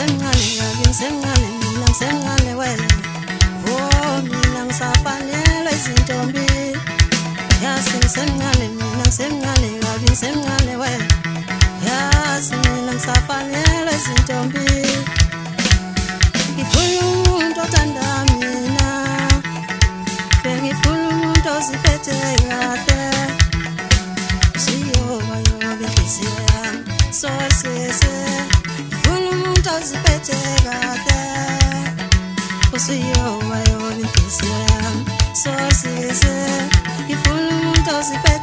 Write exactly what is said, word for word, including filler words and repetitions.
ngisemncane kabi ngisemncane mina ngisemncane wena oh mina ngisafanelwe izintombi yazi ngisemncane mina ngisemncane kabi ngisemncane wena yazi mina ngisafanelwe izintombi ngifuna umuntu othanda mina bengifuna umuntu oziphethe kahle siyoba yoba inhliziyo yami so sese ngifuna umuntu oziphethe kahle usiyoba yoba inhliziyo yami so sese ngifuna umuntu oziphethe